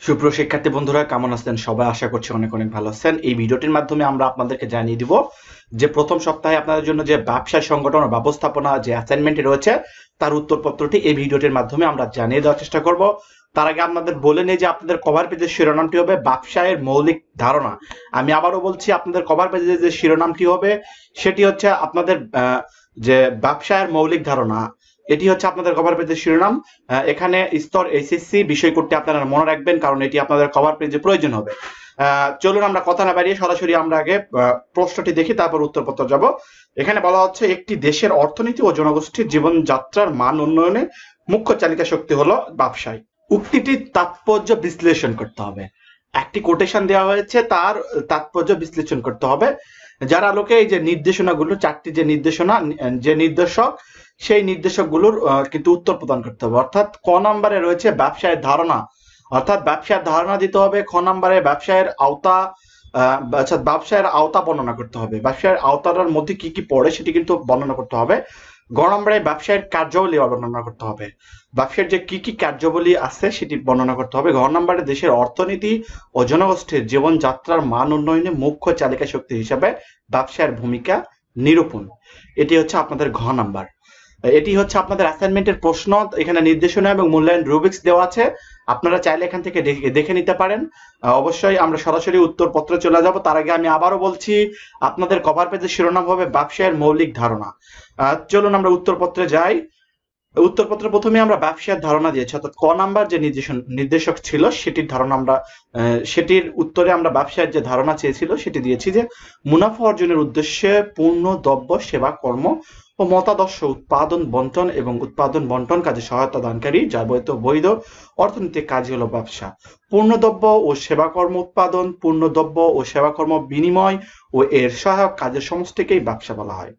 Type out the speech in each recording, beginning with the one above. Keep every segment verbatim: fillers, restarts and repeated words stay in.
সুপ্রিয় শিক্ষার্থী বন্ধুরা, কেমন আছেন সবাই? আশা করছি অনেক অনেক ভালো আছেন। এই ভিডিওটির মাধ্যমে আমরা আপনাদেরকে জানিয়ে দিব যে প্রথম সপ্তাহে আপনাদের জন্য যে ব্যবসায় সংগঠন ও ব্যবস্থাপনা যে অ্যাসাইনমেন্ট রয়েছে তার উত্তরপত্রটি এই ভিডিওটির মাধ্যমে আমরা জানিয়ে দেওয়ার চেষ্টা করব। তার আগে আপনাদের বলে নেই যে আপনাদের কভার পেজের শিরোনামটি হবে ব্যবসায়ের মৌলিক ধারণা। আমি আবারও বলছি, আপনাদের কভার পেজের যে শিরোনামটি হবে সেটি হচ্ছে আপনাদের আহ, যে ব্যবসায়ের মৌলিক ধারণা। এটি হচ্ছে আপনাদের কভার পেজের শিরোনাম। আহ, এখানে স্তর এইচএসসি বিষয় করতে আপনারা মনে রাখবেন, কারণ এটি আপনাদের কভার পেজে প্রয়োজন হবে। আহ, চলুন আমরা কথা না বাড়িয়ে সরাসরি আমরা আগে আহ, প্রশ্নটি দেখি, তারপর উত্তরপত্র যাব। এখানে বলা হচ্ছে একটি দেশের অর্থনীতি ও জনগোষ্ঠীর জীবনযাত্রার মান উন্নয়নে মুখ্য চালিকা শক্তি হলো ব্যবসায়। উক্তিটির তাৎপর্য বিশ্লেষণ করতে হবে। একটি কোটেশন দেওয়া হয়েছে, তার তাৎপর্য বিশ্লেষণ করতে হবে। যার আলোকে এই যে নির্দেশনাগুলো, চারটি যে নির্দেশনা, যে নির্দেশক, সেই নির্দেশকগুলোর আহ, কিন্তু উত্তর প্রদান করতে হবে। অর্থাৎ ক নম্বরে রয়েছে ব্যবসায়ের ধারণা, অর্থাৎ ব্যবসায়ের ধারণা দিতে হবে। খ নম্বরে ব্যবসায়ের আওতা, আহ, অর্থাৎ ব্যবসায়ের আওতা বর্ণনা করতে হবে। ব্যবসায়ের আওতার মধ্যে কি কি পড়ে সেটি কিন্তু বর্ণনা করতে হবে। গ নম্বরে ব্যবসায়ের কার্যাবলী বর্ণনা করতে হবে। ব্যবসার যে কি কি কার্যাবলী আছে সেটি বর্ণনা করতে হবে। ঘ নম্বরে দেশের অর্থনীতি ও জনগোষ্ঠীর জীবনযাত্রার মান উন্নয়নে মুখ্য চালিকা শক্তি হিসেবে ব্যবসায়ের ভূমিকা নিরূপণ। এটি হচ্ছে আপনাদের ঘ নাম্বার। এটি হচ্ছে আপনাদের অ্যাসাইনমেন্টের প্রশ্ন। এখানে নির্দেশনা এবং মূল্যায়ন রুবিক্স দেওয়া আছে, আপনারা চাইলে এখান থেকে দেখে নিতে পারেন। অবশ্যই আমরা সরাসরি উত্তরপত্রে চলে যাব। তার আগে আমি আবারও বলছি, আপনাদের কভার পেজের শিরোনাম হবে ব্যবসায়ের মৌলিক ধারণা। চলুন আমরা উত্তরপত্রে যাই। উত্তরপত্র প্রথমে আমরা ব্যবসায়ের ধারণা দিয়েছি, অর্থাৎ ক নাম্বার যে নির্দেশন নির্দেশক ছিল সেটির ধারণা আমরা সেটির উত্তরে আমরা ব্যবসায়ের যে ধারণা চেয়েছিল সেটি দিয়েছি যে মুনাফা অর্জনের উদ্দেশ্যে পূর্ণ দ্রব্য সেবা কর্ম ও মতাদর্শ উৎপাদন বন্টন এবং উৎপাদন বন্টন কাজে সহায়তা দানকারী যাবতীয় বৈধ অর্থনৈতিক কাজই হলো ব্যবসা। পূর্ণদ্রব্য ও সেবাকর্ম উৎপাদন, পূর্ণদ্রব্য ও সেবাকর্ম বিনিময় ও এর সহায়ক কাজের সমষ্টিকেই ব্যবসা বলা হয়।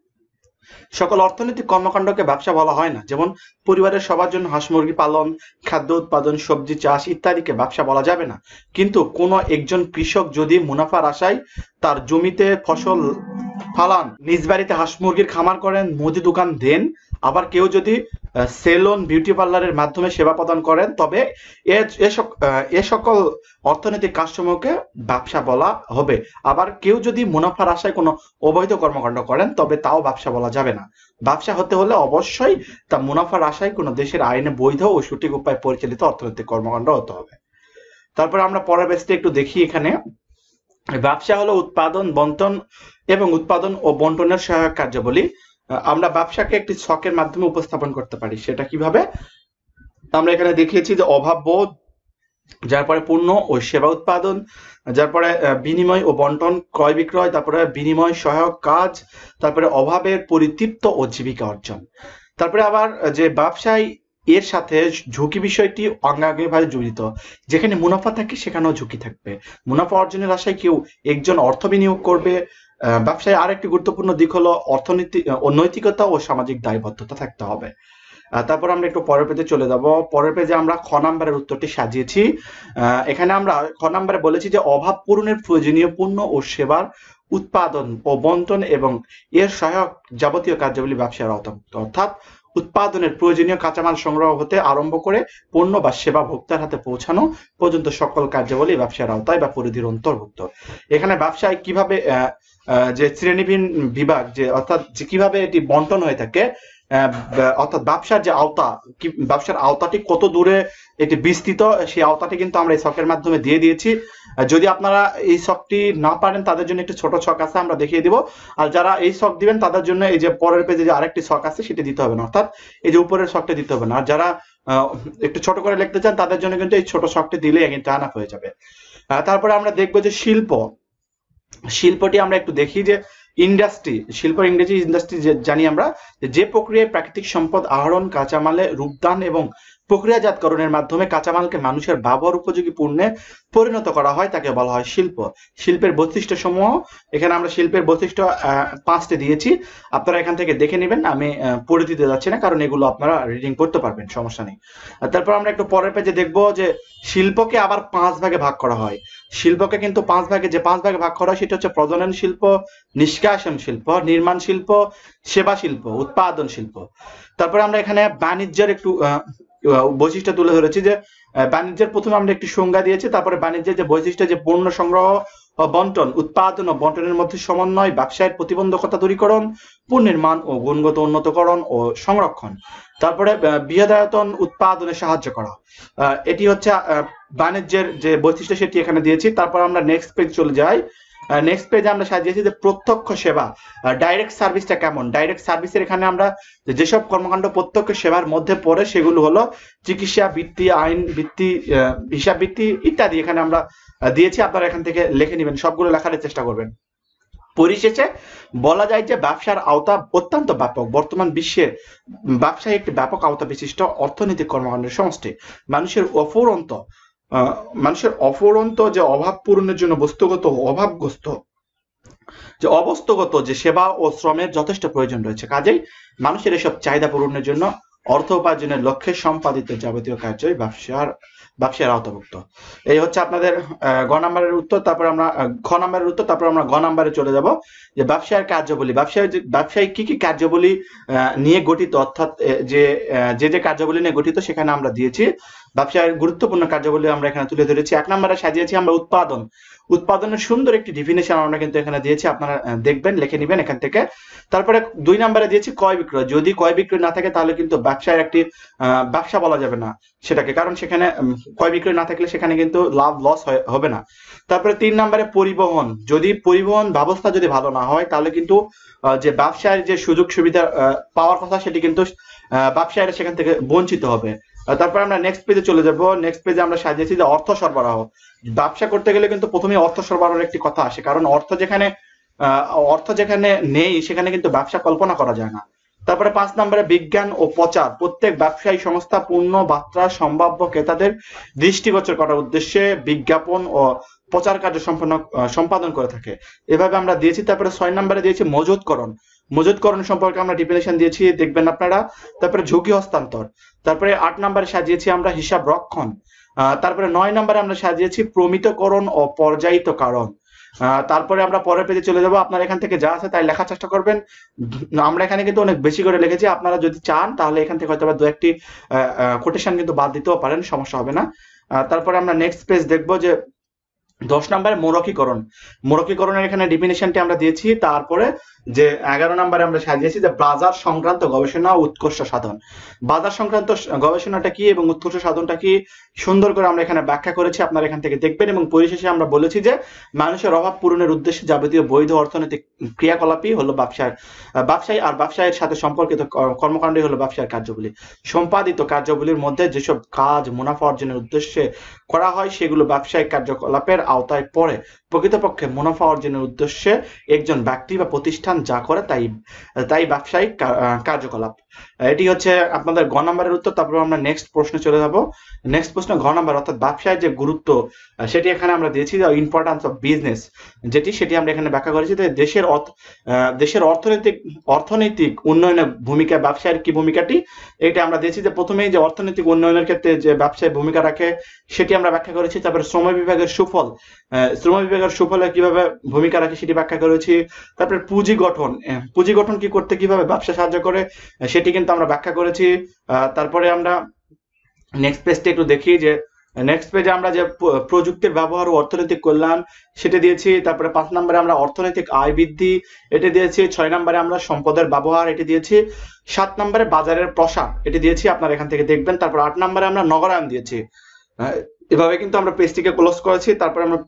সকল অর্থনৈতিক কর্মকাণ্ডকে ব্যবসা বলা হয় না। যেমন পরিবারের সবার জন্য হাঁস মুরগি পালন, খাদ্য উৎপাদন, সবজি চাষ ইত্যাদিকে ব্যবসা বলা যাবে না। কিন্তু কোনো একজন কৃষক যদি মুনাফার আশায় তার জমিতে ফসল ফালান, নিজ বাড়িতে হাঁস মুরগির খামার করেন, মুদি দোকান দেন, আবার কেউ যদি সেলুন, বিউটি পার্লারের মাধ্যমে সেবা প্রদান করেন, তবে এ সকল অর্থনৈতিক কাজসমূহকে ব্যবসা বলা হবে। আবার কেউ যদি মুনাফার আশায় কোনো অবৈধ কর্মকাণ্ড করেন তবে তাও ব্যবসা বলা যাবে না। ব্যবসা হতে হলে অবশ্যই তা মুনাফার আশায় কোনো দেশের আইনে বৈধ ও সঠিক উপায়ে পরিচালিত অর্থনৈতিক কর্মকাণ্ড হতে হবে। তারপরে আমরা পরের পেজটা একটু দেখি। এখানে ব্যবসা হলো উৎপাদন, বন্টন এবং উৎপাদন ও বন্টনের সহায়ক কার্যাবলী। আমরা ব্যবসাকে একটি ছকের মাধ্যমে উপস্থাপন করতে পারি। সেটা কিভাবে? আমরা এখানে দেখিয়েছি যে অভাব বোধ, যার পরে পণ্য ও সেবা উৎপাদন, যার পরে বিনিময় ও বন্টন, ক্রয় বিক্রয়, তারপরে বিনিময় সহায়ক কাজ, তারপরে অভাবের পরিতৃপ্ত ও জীবিকা অর্জন। তারপরে আবার যে ব্যবসায় এর সাথে ঝুঁকি বিষয়টি অঙ্গাঙ্গিভাবে জড়িত। যেখানে মুনাফা থাকে সেখানেও ঝুঁকি থাকবে। মুনাফা অর্জনের আশায় কেউ একজন অর্থ বিনিয়োগ করবে। ব্যবসায় আরেকটি গুরুত্বপূর্ণ দিক হলো অর্থনীতি ও নৈতিকতা ও সামাজিক দায়বদ্ধতা থাকতে হবে। তারপর আমরা একটু পরের পেজে চলে যাব। পরের পেজে আমরা খ নাম্বারের উত্তরটি সাজিয়েছি। এখানে আমরা খ নাম্বারে বলেছি যে অভাব পূরণের প্রয়োজনীয় পণ্য ও সেবার উৎপাদন ও বন্টন এবং এর সহায়ক যাবতীয় কার্যাবলী ব্যবসার আওতাভুক্ত। অর্থাৎ উৎপাদনের প্রয়োজনীয় কাঁচামাল সংগ্রহ হতে আরম্ভ করে পণ্য বা সেবা ভোক্তার হাতে পৌঁছানো পর্যন্ত সকল কার্যাবলী ব্যবসার আওতায় বা পরিধির অন্তর্ভুক্ত। এখানে ব্যবসায় কিভাবে যে শ্রেণীবিহীন বিভাগ, যে অর্থাৎ যে কিভাবে এটি বন্টন হয়ে থাকে, অর্থাৎ ব্যবসার যে আওতা, ব্যবসার আওতাটি কত দূরে এটি বিস্তৃত, সেই আওতাটি কিন্তু আমরা এই ছকের মাধ্যমে দিয়ে দিয়েছি। যদি আপনারা এই ছকটি না পারেন তাদের জন্য একটি ছোট ছক আছে, আমরা দেখিয়ে দিব। আর যারা এই ছক দিবেন তাদের জন্য এই যে পরের পেজে যে আরেকটি ছক আছে সেটি দিতে হবে না, অর্থাৎ এই যে উপরের ছকটা দিতে হবে না। আর যারা একটু ছোট করে লিখতে চান তাদের জন্য কিন্তু এই ছোট ছকটি দিলে কিন্তু আনাপ হয়ে যাবে। তারপরে আমরা দেখবো যে শিল্প। শিল্পটি আমরা একটু দেখি যে ইন্ডাস্ট্রি, শিল্প ইংরেজি ইন্ডাস্ট্রি জানি আমরা, যে প্রক্রিয়ায় প্রাকৃতিক সম্পদ আহরণ, কাঁচামালে রূপদান এবং প্রক্রিয়াজাতকরণের মাধ্যমে কাঁচামালকে মানুষের ব্যবহার উপযোগী পণ্যে পরিণত করা হয় তাকে বলা হয় শিল্প। শিল্পের বৈশিষ্ট্য সমূহ, এখানে আমরা শিল্পের বৈশিষ্ট্য পাঁচটি দিয়েছি, আপনারা এখান থেকে দেখে নেবেন। আমি পড়ে দিতে যাচ্ছি না, কারণ এগুলো আপনারা রিডিং করতে পারবেন, সমস্যা নেই। তারপর আমরা একটু পরের পেজে দেখবো যে শিল্পকে আবার পাঁচ ভাগে ভাগ করা হয়। শিল্পকে কিন্তু পাঁচ ভাগে, যে পাঁচ ভাগে ভাগ করা হয় সেটা হচ্ছে প্রজনন শিল্প, নিষ্কাশন শিল্প, নির্মাণ শিল্প, সেবা শিল্প, উৎপাদন শিল্প। তারপরে আমরা এখানে বাণিজ্যের একটু বৈশিষ্ট্য তুলে ধরেছি যে বাণিজ্যের প্রথমে আমরা একটি সংজ্ঞা দিয়েছি, তারপরে বাণিজ্যের যে বৈশিষ্ট্য যে পণ্য সংগ্রহ ও বন্টন, উৎপাদন ও বন্টনের মধ্যে সমন্বয়, ব্যবসায়ের প্রতিবন্ধকতা দূরীকরণ, পণ্যের মান ও গুণগত উন্নতকরণ ও সংরক্ষণ, তারপরে বৃহদায়তন উৎপাদনে সাহায্য করা। এটি হচ্ছে বাণিজ্যের যে বৈশিষ্ট্য সেটি এখানে দিয়েছি। তারপর আমরা নেক্সট পেজ চলে যাই। নেক্সট পেজে আমরা সাজিয়েছি যে প্রত্যক্ষ সেবা, ডাইরেক্ট সার্ভিসটা কেমন। ডাইরেক্ট সার্ভিসের এখানে আমরা যেসব কর্মকাণ্ড প্রত্যক্ষ সেবার মধ্যে পড়ে সেগুলো হলো চিকিৎসা বৃত্তি, আইন বৃত্তি, হিসাব বৃত্তি ইত্যাদি এখানে আমরা দিয়েছি। আপনারা এখান থেকে লিখে নেবেন, সবগুলো লেখার চেষ্টা করবেন। পরিশেষে বলা যায় যে ব্যবসার আওতা অত্যন্ত ব্যাপক। বর্তমান বিশ্বে ব্যবসায় একটি ব্যাপক আওতা বিশিষ্ট অর্থনৈতিক কর্মকাণ্ডের সমষ্টি। মানুষের অফুরন্ত মানুষের অফুরন্ত যে অভাব পূরণের জন্য বস্তুগত অভাবগ্রস্ত যে অবস্থাগত যে সেবা ও শ্রমের যথেষ্ট প্রয়োজন রয়েছে। কাজেই মানুষের এসব চাহিদা পূরণের জন্য অর্থ উপার্জনের লক্ষ্যে সম্পাদিত যাবতীয় কার্যই ব্যবসার ব্যবসার আওতাভুক্ত। এই হচ্ছে আপনাদের গ নাম্বারের উত্তর। তারপর আমরা খ নাম্বারের উত্তর, তারপর আমরা গ নাম্বারে চলে যাব যে ব্যবসায়ের কার্যাবলী। ব্যবসায় ব্যবসায়ী কি কি কার্যাবলী নিয়ে গঠিত, অর্থাৎ যে যে যে কার্যাবলী নিয়ে গঠিত সেখানে আমরা দিয়েছি। ব্যবসায়ের গুরুত্বপূর্ণ কার্যাবলী আমরা এখানে তুলে ধরেছি। এক নম্বরে সাজিয়েছি আমরা উৎপাদন। উৎপাদনের সুন্দর একটি ডিফিনেশন আমরা কিন্তু এখানে দিয়েছি, আপনারা দেখবেন, লিখে নেবেন এখান থেকে। তারপরে দুই নম্বরে দিয়েছি ক্রয় বিক্রয়। যদি ক্রয় বিক্রয় না থাকে তাহলে কিন্তু ব্যবসায় একটি ব্যবসা বলা যাবে না সেটাকে, কারণ সেখানে ক্রয় বিক্রয় না থাকলে সেখানে কিন্তু লাভ লস হবে না। তারপরে তিন নম্বরে পরিবহন। যদি পরিবহন ব্যবস্থা যদি ভালো না হয় তাহলে কিন্তু যে ব্যবসায়ের যে সুযোগ সুবিধা পাওয়ার কথা সেটি কিন্তু ব্যবসায়ীরা সেখান থেকে বঞ্চিত হবে। তারপর আমরা নেক্সট পেজে চলে যাব। নেক্সট পেজে আমরা সাজিয়েছি যে অর্থ সরবরাহ। ব্যবসা করতে গেলে কিন্তু প্রথমে অর্থ সরবরাহের একটি কথা আসে, কারণ অর্থ যেখানে অর্থ যেখানে নেই সেখানে কিন্তু ব্যবসা কল্পনা করা যায় না। তারপরে পাঁচ নম্বরে বিজ্ঞান ও প্রচার। প্রত্যেক ব্যবসায়ী সংস্থা পূর্ণ বার্তা সম্ভাব্য ক্রেতাদের দৃষ্টিগোচর করার উদ্দেশ্যে বিজ্ঞাপন ও প্রচার কার্য সম্পন্ন সম্পাদন করে থাকে, এভাবে আমরা দিয়েছি। তারপরে ছয় নম্বরে দিয়েছি মজুতকরণ। মজুতকরণ সম্পর্কে আমরা ডিফিনেশন দিয়েছি, দেখবেন আপনারা। তারপরে ঝুঁকি হস্তান্তর। তারপরে আট নম্বরে সাজিয়েছি আমরা হিসাব রক্ষণ। তারপরে নয় নম্বরে আমরা সাজিয়েছি প্রমিতকরণ ও পর্যায়িতকরণ। তারপরে আমরা পরের পেজে চলে যাব। আপনারা এখান থেকে যা আছে তাই লেখার চেষ্টা করবেন। আমরা এখানে কিন্তু অনেক বেশি করে লিখেছি, আপনারা যদি চান তাহলে এখান থেকে হয়তো দু একটি কোটেশন কিন্তু বাদ দিতেও পারেন, সমস্যা হবে না। তারপরে আমরা নেক্সট পেজ দেখবো যে দশ নম্বরে মোড়কীকরণ। মোড়কীকরণের এখানে ডিফিনিশনটি আমরা দিয়েছি। তারপরে যে এগারো নম্বরে আমরা সাজিয়েছি যে বাজার সংক্রান্ত গবেষণা ও উৎকর্ষ সাধন। বাজার সংক্রান্ত গবেষণাটা কি এবং উৎকর্ষ সাধনটা কি সুন্দর করে আমরা এখানে ব্যাখ্যা করেছি, আপনারা এখান থেকে দেখবেন। এবং পরিশেষে আমরা বলেছি যে মানুষের অভাব পূরণের উদ্দেশ্যে যাবতীয় বৈধ অর্থনৈতিক ক্রিয়াকলাপই হলো ব্যবসার ব্যবসায়ী আর ব্যবসায়ের সাথে সম্পর্কিত কর্মকাণ্ডই হলো ব্যবসার কার্যবলী। সম্পাদিত কার্যবলীর মধ্যে যেসব কাজ মুনাফা অর্জনের উদ্দেশ্যে করা হয় সেগুলো ব্যবসায়িক কার্যকলাপের আওতায় পড়ে। প্রকৃতপক্ষে মুনাফা অর্জনের উদ্দেশ্যে একজন ব্যক্তি বা প্রতিষ্ঠান যা করে তাই তাই ব্যবসায়িক কার্যকলাপ। এটি হচ্ছে আপনাদের গ নাম্বারের উত্তর। তারপর আমরা নেক্সট প্রশ্নে চলে যাব। নেক্সট প্রশ্ন ঘ নাম্বার, অর্থাৎ ব্যবসায়ের যে গুরুত্ব সেটি এখানে আমরা দিয়েছি যে ইম্পর্টেন্স অফ বিজনেস, যেটি সেটি আমরা এখানে ব্যাখ্যা করেছি। যে দেশের দেশের অর্থনৈতিক অর্থনৈতিক উন্নয়নের ভূমিকা, ব্যবসায়ের কি ভূমিকাটি এটা আমরা দিয়েছি। যে প্রথমেই যে অর্থনৈতিক উন্নয়নের ক্ষেত্রে যে ব্যবসায় ভূমিকা রাখে সেটি আমরা ব্যাখ্যা করেছি। তারপরে শ্রম বিভাগের সুফল, শ্রম বিভাগের সুফলে কিভাবে ভূমিকা রাখে সেটি ব্যাখ্যা করেছি। তারপরে পুঁজি গঠন, পুঁজি গঠন কি করতে কিভাবে ব্যবসা সাহায্য করে সেটি কিন্তু আমরা ব্যাখ্যা করেছি। তারপরে আমরা নেক্সট পেজটা একটু দেখি যে নেক্সট পেজে আমরা যে প্রযুক্তির ব্যবহার ও অর্থনৈতিক কল্যাণ সেটা দিয়েছি। তারপরে পাঁচ নম্বরে আমরা অর্থনৈতিক আয় বৃদ্ধি এটি দিয়েছি। ছয় নম্বরে আমরা সম্পদের ব্যবহার এটি দিয়েছি। সাত নম্বরে বাজারের প্রসার এটি দিয়েছি, আপনারা এখান থেকে দেখবেন। তারপর আট নম্বরে আমরা নগরায়ন দিয়েছি। এভাবে কিন্তু আমরা পেজটিকে ক্লোজ করেছি। তারপরে আমরা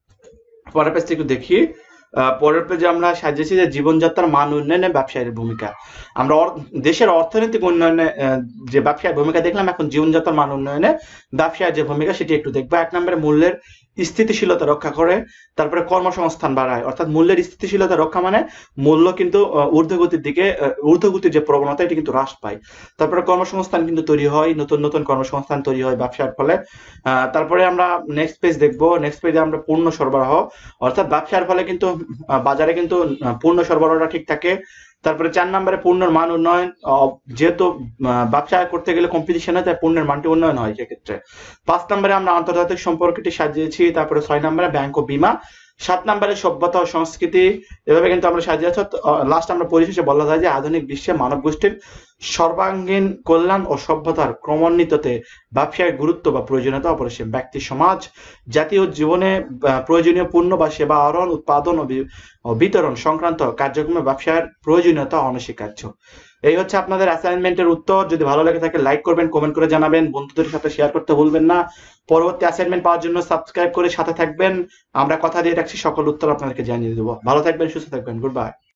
পরের পেজটি একটু দেখি। পরের পেজে আমরা সাজিয়েছি যে জীবনযাত্রার মান উন্নয়নে ব্যবসায়ের ভূমিকা। আমরা দেশের অর্থনৈতিক উন্নয়নে যে ব্যবসায়ের ভূমিকা দেখলাম, এখন জীবনযাত্রার মান উন্নয়নে ব্যবসায়ের যে ভূমিকা সেটি একটু দেখবো। এক নম্বরে মূল্যের স্থিতিশীলতা রক্ষা করে, তারপরে কর্মসংস্থান বাড়ায়। অর্থাৎ মূল্যের স্থিতিশীলতা রক্ষা মানে মূল্য কিন্তু ঊর্ধ্বগতির দিকে ঊর্ধ্বগতির যে প্রবণতা এটি কিন্তু হ্রাস পায়। তারপরে কর্মসংস্থান কিন্তু তৈরি হয়, নতুন নতুন কর্মসংস্থান তৈরি হয় ব্যবসার ফলে। আহ তারপরে আমরা নেক্সট পেজ দেখবো। নেক্সট পেজে আমরা পূর্ণ সরবরাহ, অর্থাৎ ব্যবসার ফলে কিন্তু বাজারে কিন্তু পূর্ণ সরবরাহটা ঠিক থাকে। তারপরে চার নম্বরে পণ্যের মান উন্নয়ন, যেহেতু ব্যবসা করতে গেলে কম্পিটিশন হয় তাই পণ্যের মানটি উন্নয়ন হয় সেক্ষেত্রে। পাঁচ নম্বরে আমরা আন্তর্জাতিক সম্পর্কটি সাজিয়েছি। তারপরে ছয় নম্বরে ব্যাংক ও বীমা, সাত নম্বরে সভ্যতা ও সংস্কৃতি, এভাবে কিন্তু আমরা সাজিয়েছি। লাস্ট আমরা পরিশেষে বলা যায় যে আধুনিক বিশ্বে মানব গোষ্ঠীর সর্বাঙ্গীন কল্যাণ ও সভ্যতার ক্রমান্বিততে ব্যবসায়ের গুরুত্ব বা প্রয়োজনীয়তা অপরিসীম। ব্যক্তি, সমাজ, জাতীয় জীবনে আহ, প্রয়োজনীয় পণ্য বা সেবা আহরণ, উৎপাদন ও বি- ও বিতরণ সংক্রান্ত কার্যক্রমে ব্যবসায়ের প্রয়োজনীয়তা অনস্বীকার্য। এই হচ্ছে আপনাদের অ্যাসাইনমেন্টের উত্তর। যদি ভালো লেগে থাকে লাইক করবেন, কমেন্ট করে জানাবেন, বন্ধুদের সাথে শেয়ার করতে ভুলবেন না। পরবর্তী অ্যাসাইনমেন্ট পাওয়ার জন্য সাবস্ক্রাইব করে সাথে থাকবেন। আমরা কথা দিয়ে রাখছি সকল উত্তর আপনাদেরকে জানিয়ে দেবো। ভালো থাকবেন, সুস্থ থাকবেন। Good by.